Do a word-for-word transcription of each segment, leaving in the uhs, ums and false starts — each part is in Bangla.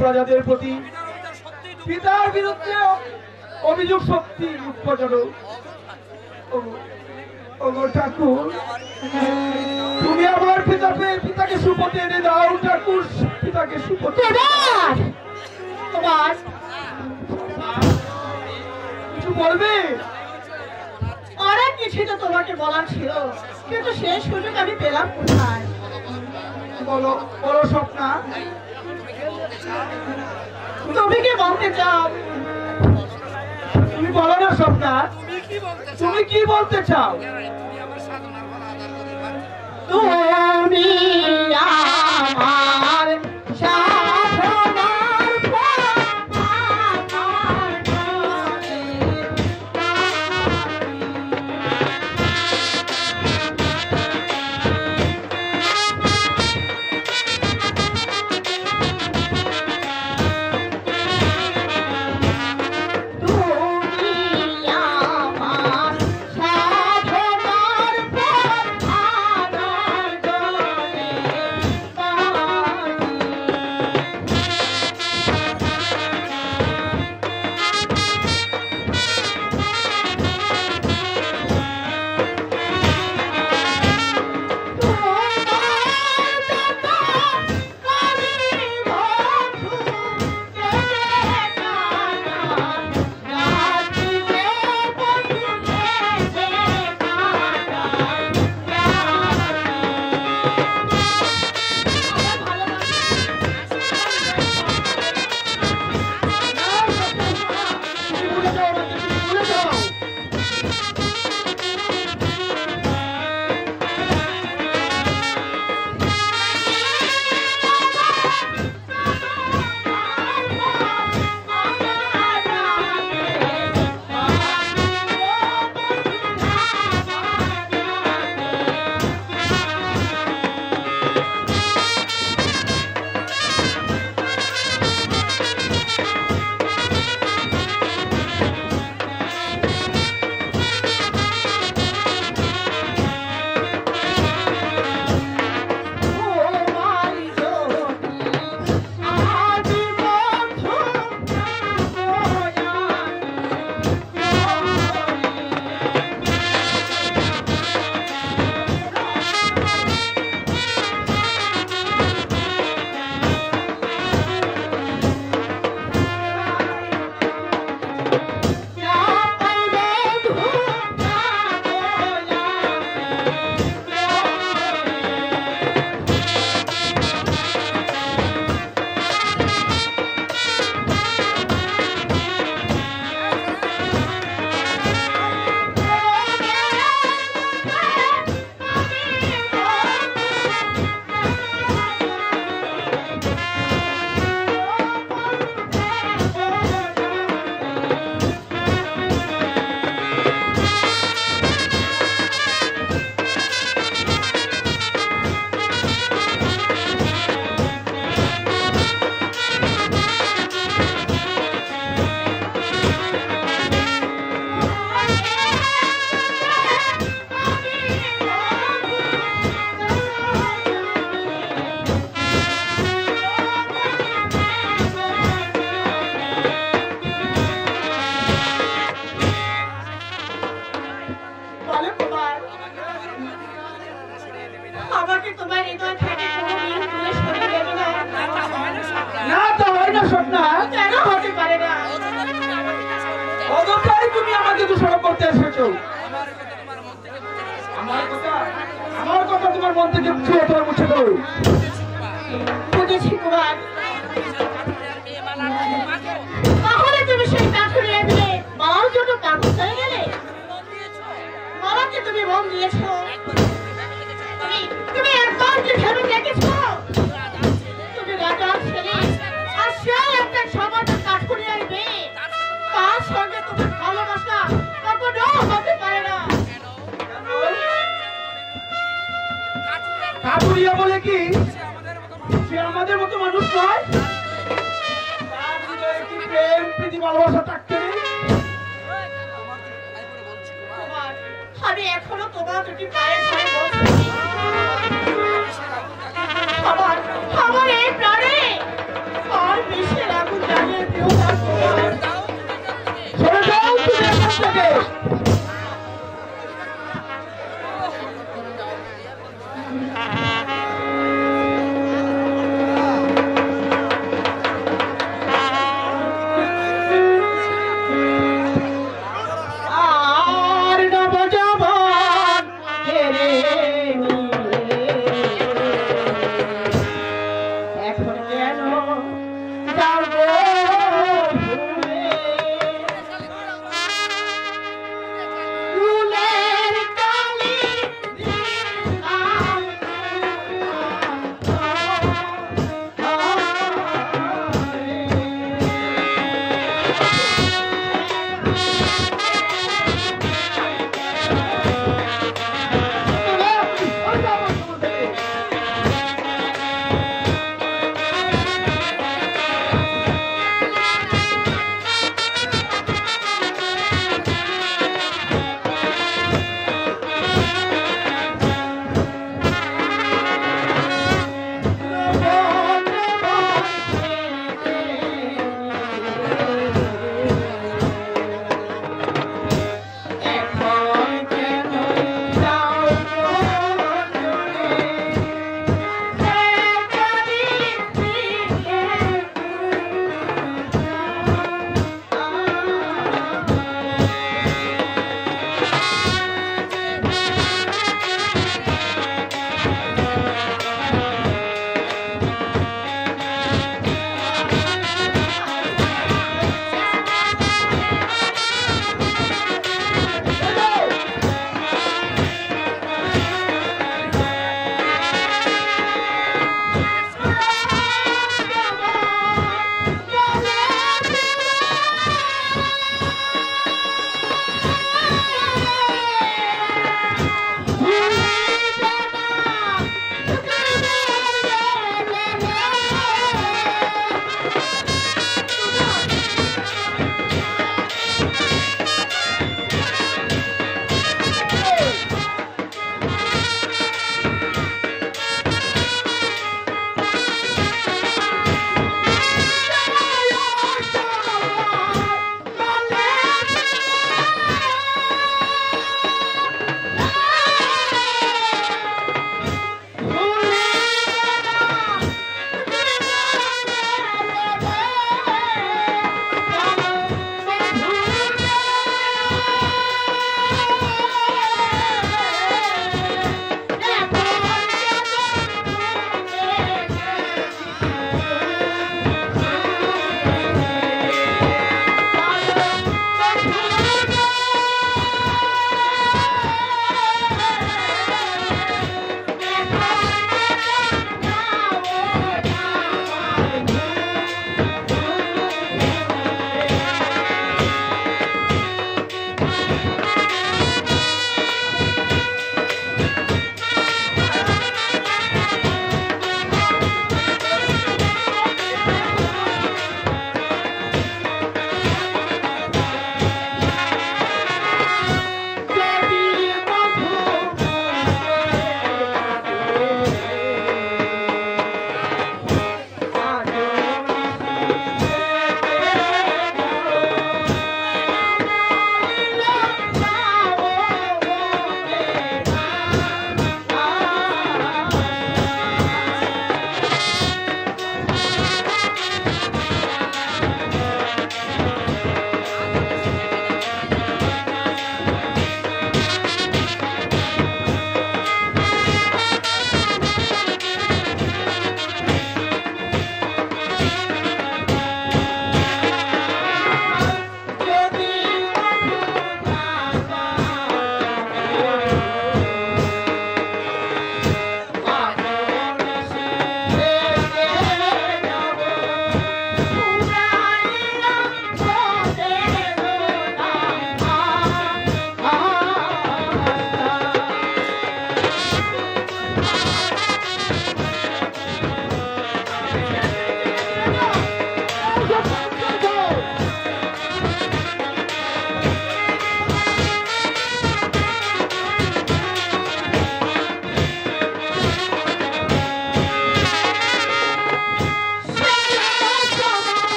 প্রজাদের প্রতি পিতার বিরুদ্ধে অভিযোগ সত্যি দুঃখজনক। ওগো ঠাকুর, তুমি আমার পিতাকে পিতাকে সুপথে এনে দাও ঠাকুর, পিতাকে সুপথে। তোমার কিছু বলবে? অনেক কিছু তো তোমাকে বলার ছিল, কিন্তু সেই সুযোগ আমি পেলাম কোথায়? বলো বলো স্বপ্না, তুমি কি বলতে চাও? তুমি বলো না স্বপ্না, তুমি কি বলতে চাও? তুমি আমার সাধনার পথ আমার আমার কথা তোমার মন থেকে চিরতরে মুছে দাও। বুঝেছি কুমার, তাহলে তুমি সেই কাঠুরিয়া দিয়ে মারার জন্য কাগজ হয়ে গেলে? মারাকে তুমি মন দিয়েছ, তুমি তুমি একবার কি ভেবে দেখেছো? তুমি রাজার ছেলে, আর সে একটা সামান্য কাঠুরিয়ার মেয়ে, তার সঙ্গে তোমার ভালোবাসা কখনো হতে পারে না। কাঠুরিয়া বলে কি সে আমাদের মতো মানুষ নয়? তার হৃদয়ে কি প্রেম প্রীতি ভালোবাসা থাকতে নেই? আমি এখনো তোমার দুটি পায়ে ধরে বলছি, আমার আমার এই প্রাণে আর বেশি কেউ থাকতো না। সরে যাও তুমি এখান থেকে। আর নবজবান কেড়ে নিয়ে এখন কেন যাও গো ভুলে?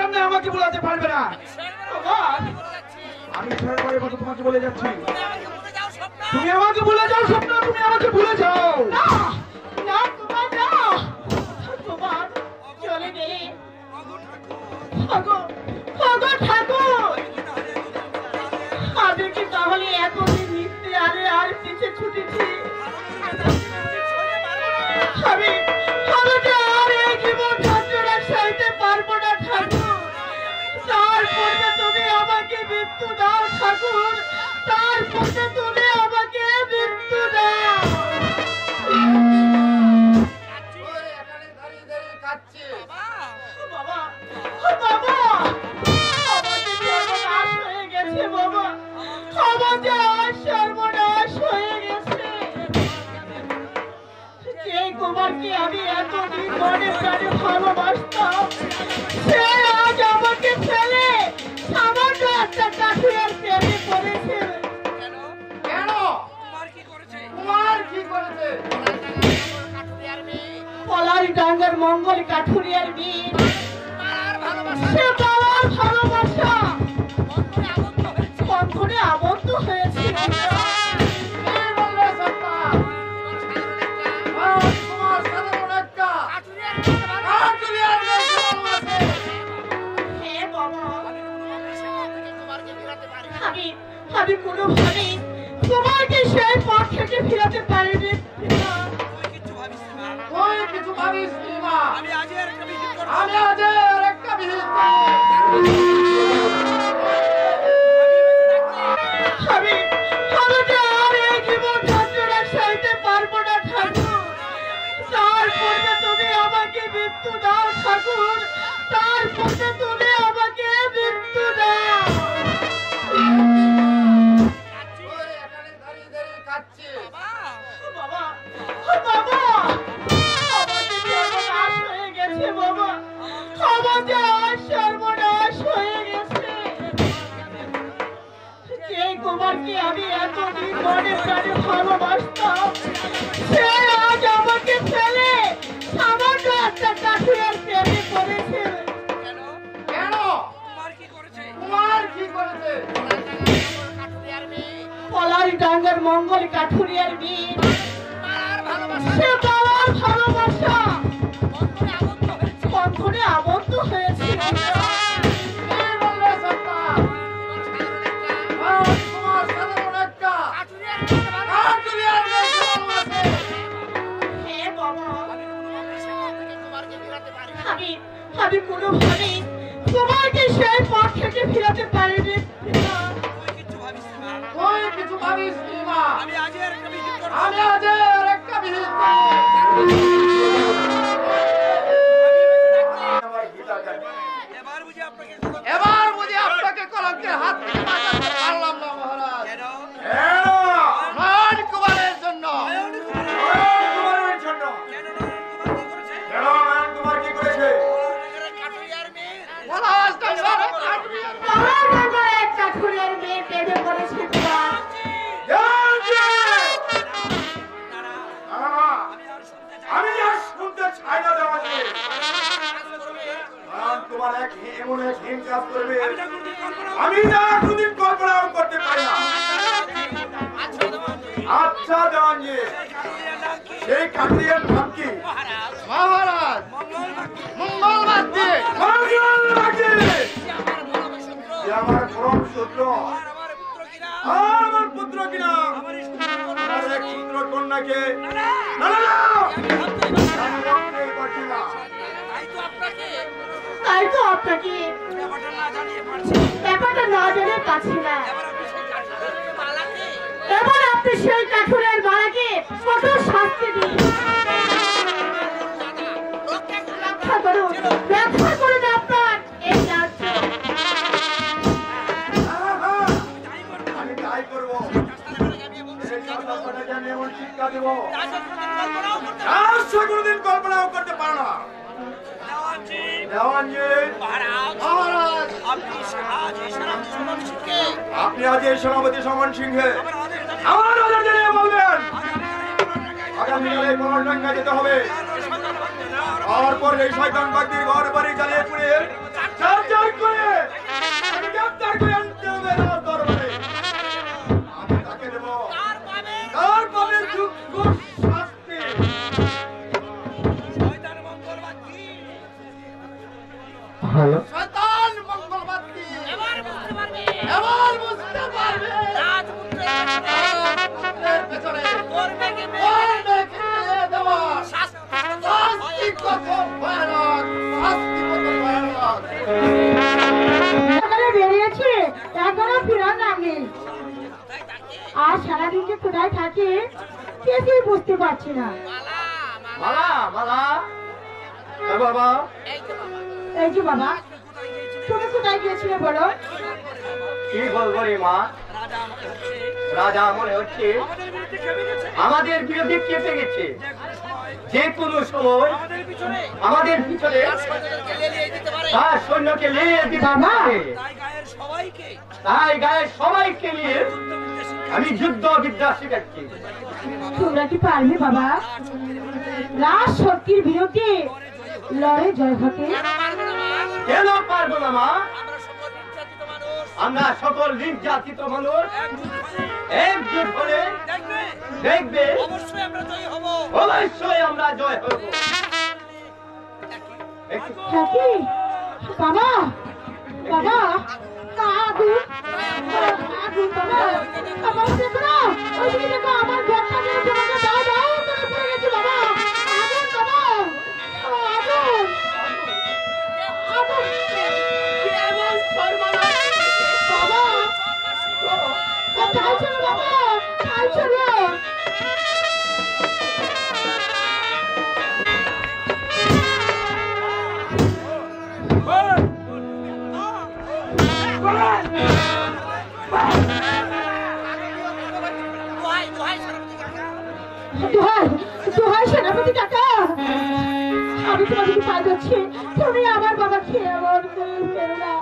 সামনে আমাকে বলাতে পারবে না। তোমার আমি শেষবারের মতো তোমাকে বলে যাচ্ছি, তুমি আমাকে ভুলে যাও স্বপ্ন, তুমি আমাকে ভুলে যাও। না না তোমার না, তোমার চলে গেলে ওগো ওগো ঠাকুর, আমি কি তাহলে এতদিন মিথ্যে আরে আর পিছে ছুটেছি? আমি আমি যে আর এই জীবন যন্ত্রণা সইতে পারবো না ঠাকুর। তারপরে তুমি আমাকে মৃত্যু দাও ঠাকুর, তারপরে তুমি আমাকে মৃত্যু দাও। বাবা বাবা আমাদের সর্বনাশ হয়ে গেছে, বাবা আমাদের আর সর্বনাশ হয়ে গেছে। যে কুমারকে আমি এতদিন মনে প্রাণে ভালোবাসতাম, সে আজ আমাকে ফেলে সামান্য একটা কাঠুরের প্রেমে পড়েছে। কেন? কুমার কি করেছে? পলারি ডাঙ্গার মঙ্গল কাঠুরিয়ার বীর, সে বাবার ভালোবাসা বন্ধনে আবদ্ধ হয়েছে। কি বললে সত্তা? আজ কুমার সাধারণ একটা কাঠুরিয়ার মেয়ে ভালোবাসে। হে বাবা, আমি আমি কোনোভাবেই তোমাকে সেই পথ থেকে ফিরাতে পারিনি। তুই কিছু ভাবিস নি মা, আমি আজের একটা বিহিত করব। আমি আজের একটা বিহিত আমি আমি যে আর এই জীবন যন্ত্রণা সইতে পারবো না ঠাকুর। তারপরে তুমি আমাকে মৃত্যু দাও ঠাকুর, তারপরে তুমি আমাকে মৃত্যু দাও। তুই এখানে দাঁড়িয়ে দাঁড়িয়ে কাঁদছিস। বাবা বাবা আমাদের সর্বনাশ হয়ে গেছে, বাবা আমাদের আর সর্বনাশ হয়ে গেছে। যে কুমারকে আমি এতদিন মনে প্রাণে ভালোবাসতাম, সে আজ আমাকে ফেলে সামান্য একটা কাঠুরের প্রেমে পড়েছে। কেন? কুমার কি করেছে? কুমার কি করেছে? পলারি ডাঙ্গার মঙ্গল কাঠুরিয়ার বীর, সে বাবার ভালোবাসা বন্ধনে আবদ্ধ হয়েছে। কি বললে সত্তা? আজ কুমার সাধারণ একটা কাঠুরিয়ার মেয়ে ভালোবাসে। হে বাবা, আমি আমি কোনোভাবেই তোমাকে সেই পথ থেকে ফিরাতে পারিনি। তুই কিচ্ছু ভাবিস না। তুই কিছু ভাবিস নি মা, আমি আজের একটা বিহিত করব। আমি আজের একটা বিহিত এবার বুঝি আপনাকে কোনো এবার বুঝি আপনাকে কলঙ্কের হাত থেকে বাঁচাতে পারলাম না মহারাজ। কেন? নয়ন কুমারের জন্য। কুমারের জন্য কেন নরেন কুমার কি করেছে? কেন নয়ন কুমার কি করেছে? পলাশনগরের কাঠুরিয়ার মেয়ে। পলাশ ডাঙ্গার কাঠুরিয়ার মেয়ে। পলারি ডাঙ্গার এক কাঠুরিয়ার মেয়ে প্রেমে পড়েছে তোমার। না, না, আহা, আমি আর শুনতে চাই আমি আর শুনতে চাই না দেওয়ানজি। নয়ন কুমার এক এমন এক হীন কাজ করবে, আমি যা কোনোদিন কল্পনা আমি যা কোনদিন কল্পনাও করতে পারি না। আচ্ছা দেওয়ানজি, সেই কাঠুরিয়ার নাম কি? সেই কাঠুরিয়ার নাম কি? মহারাজ মহারাজ মঙ্গল বাক্য। মঙ্গলবার দিয়ে মঙ্গল বাক্যে। সে আমার পরমশত্রু। সে আমার পরম শত্রু, আর আমার পুত্র কিনা? আর আমার পুত্র কিনা? আমার এই সুন্দর আমার এক কন্যা। পুত্র কন্যাকে না, না, না না না, আমি ভাবতেই পারছি না। আমি ভাবতেই পারছি না। তাই তো আপনাকে তাই তো আপনাকে ব্যাপারটা না জানিয়ে পারছি। ব্যাপারটা না জেনে পাচ্ছি না। এবার আপনি সেই কাঠুরিয়ার মালাকে এবার আপনি সেই কাঠুরের মালাকে কঠোর শাস্তি দিন। রক্ষা করলাম। রক্ষা করুন, রক্ষা করুন আপনার এই রাজ্য। আহা, তাই করবো। আমি তাই করবো। রাস্তায় করে যাবিয়ে বলছি। এই সন্তানটাকে আমি এমন শিক্ষা দেবো, তার জন্য কোনোদিন কল্পনাও করতে পারি না। আর সে কোনোদিন কল্পনাও করতে পারে না। দেওয়ানজি, দেওয়ানজি, মহারাজ, মহারাজ আপনি আজ এই সারা সমান সিংকে আপনি আজ এই সেনাপতি সমন সিংহে আমার আদেশ জানিয়ে আমার আদেশ জানিয়ে বলবেন আগামীকাল এই পনেরো টাকায় আগামীকাল এই পনেরো টাকা যেতে হবে। তারপরে সন্তান ভাগ্যে না, তারপর এই শয়তান বাগদির ঘর বাড়ি জ্বালিয়ে পুড়িয়ে চার চার এখনো ফেরার নাম নেই। আর সারাদিন যে কোথায় থাকে কিছুই বুঝতে পারছি না। মালা মালা এ বাবা এই যে বাবা, তুমি কোথায় গিয়েছিলে বলো? কি বলবো রে মা, রাজা মনে হচ্ছে আমাদের বিরুদ্ধে কেঁপে গেছে। যে কোনো সময় আমাদের পিছনে তার সৈন্যকে নিয়ে দিতে পারে। তাই গায়ের সবাইকে নিয়ে আমি যুদ্ধ বিদ্যা শিখাচ্ছি। তোমরা কি পারবে বাবা রাজ শক্তির বিরুদ্ধে লড়ে জয় হতে? কেন পারবো না মা? আমরা সকল নির্যাতিত মানুষ একজোট হলে দেখবে অবশ্যই আমরা জয় হব। কি বাবা বাবা আগুন আগুন বাবা বাবা দেখো না, ওইদিকে দেখো আমার ঘরটা নিয়ে তোমাকে দাও দাও করে পড়ে গেছে বাবা। আগুন বাবা আগুন আগুন কেমন সর্বনাশ বাবা চাই চলো বাবা চাই চলো। দোহাই সেনাপতি কাকা, আমি তোমাকে পাই যাচ্ছি, তুমি আমার বাবাকে এমন করে ফেলো না।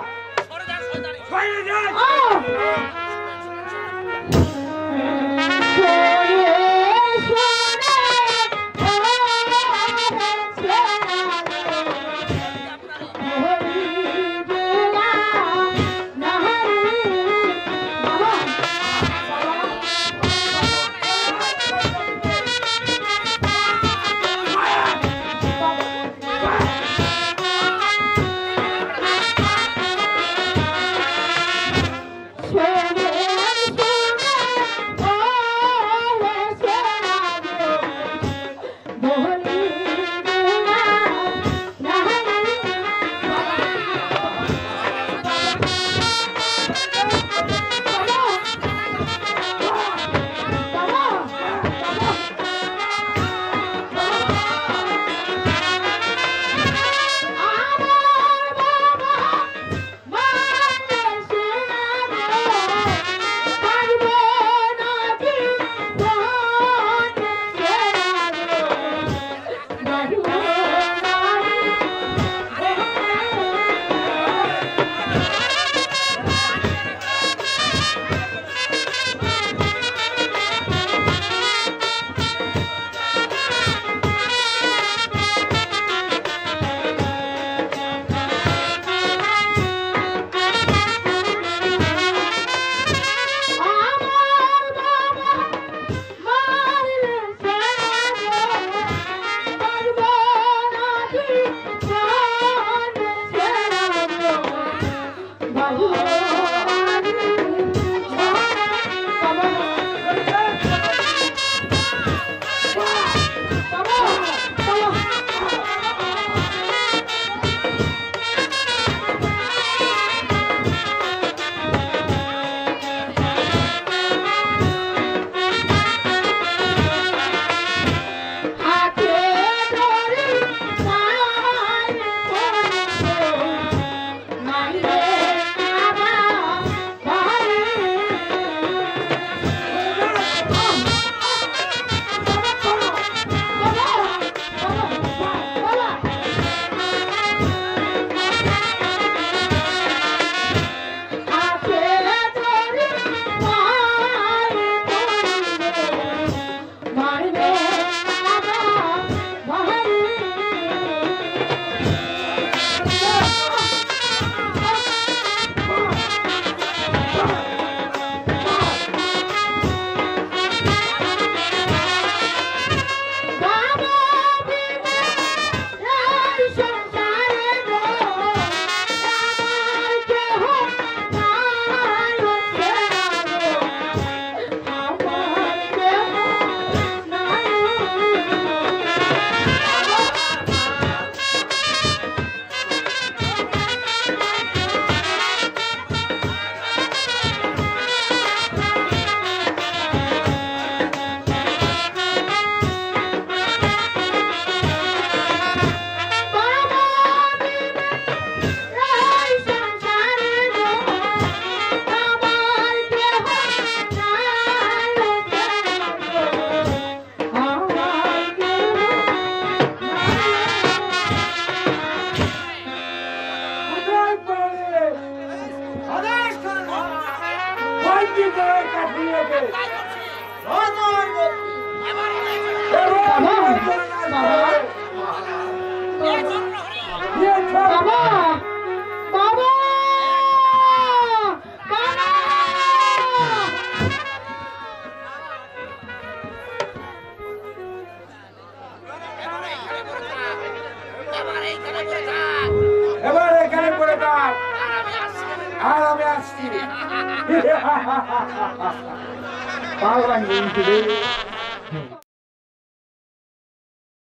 Bye. বন্দি করে কাঠুরিয়াকে তাই করছি। অজয় করছি। এবার হলে বাবা বাবা এ চন্দ্রহরি বাবা বাবা এবারে এখানে পড়ে থাক। এবারে এখানে পড়ে থাক। এবার এখানে পড়ে থাক আর আমি আসছি। আর আমি আসছি পাগলা